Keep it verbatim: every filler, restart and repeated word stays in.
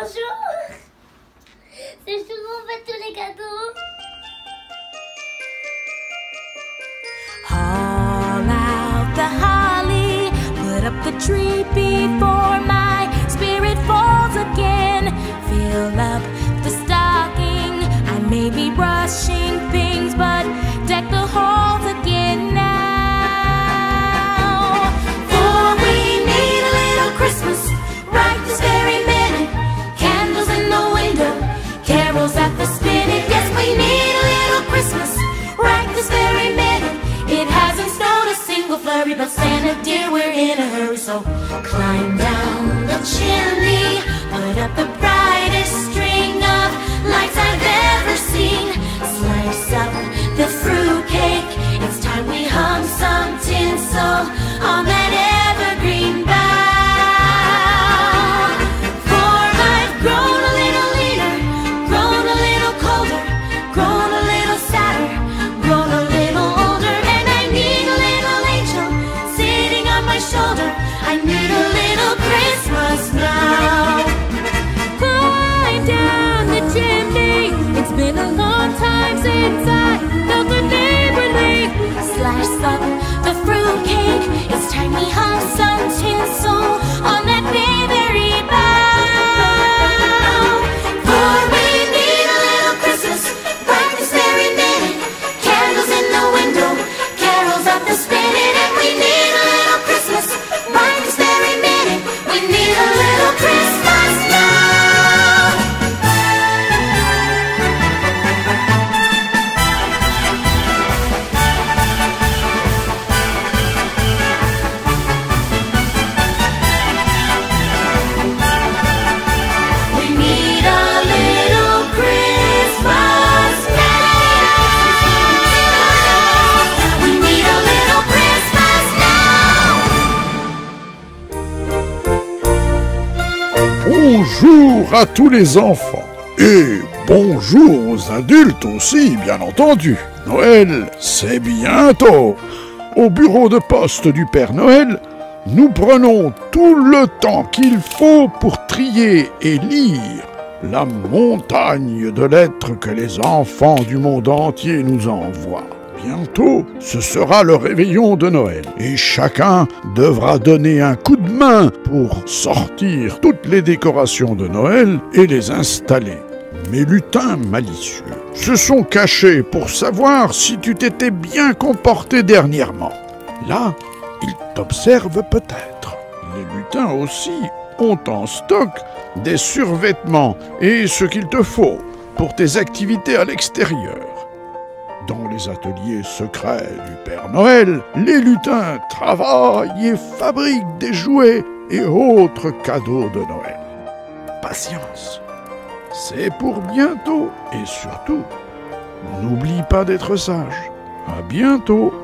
bonjour. C'est chou qu'on fait tous les cadeaux. Haul out the holly, put up the tree before my spirit falls again. Fill up the stocking, I may be rushing things, but deck the halls again now. For we need a little Christmas right this very minute. Candles in the window, carols at the spinet. Yes, we need a little Christmas right this very minute. It hasn't snowed a single flurry, but Santa dear, we're in a hurry. So climb down the chimney, put up the brightest string of lights I've ever seen. Slice up the fruitcake, it's time we hung some tinsel on that evergreen bough. For I've grown a little leaner, grown a little colder, grown a little sadder, grown a little older, and I need a little angel sitting on my shoulder. I need a little Christmas now. Climb down the chimney, it's been a long time since I felt the neighborly. Slice up the fruitcake, it's time we hung some tinsel on that very bough. For we need a little Christmas right this very minute. Candles in the window, carols at the spinet, and we need a little Christmas right this very minute. We need a little Christmas now. We need a little Christmas now. We need a little Christmas now. Bonjour à tous les enfants et bonjour aux adultes aussi, bien entendu. Noël, c'est bientôt. Au bureau de poste du Père Noël, nous prenons tout le temps qu'il faut pour trier et lire la montagne de lettres que les enfants du monde entier nous envoient. Bientôt, ce sera le réveillon de Noël et chacun devra donner un coup de main pour sortir toutes les décorations de Noël et les installer. Mes lutins malicieux se sont cachés pour savoir si tu t'étais bien comporté dernièrement. Là, ils t'observent peut-être. Les lutins aussi ont en stock des survêtements et ce qu'il te faut pour tes activités à l'extérieur. Dans les ateliers secrets du Père Noël, les lutins travaillent et fabriquent des jouets et autres cadeaux de Noël. Patience, c'est pour bientôt et surtout, n'oublie pas d'être sage. À bientôt.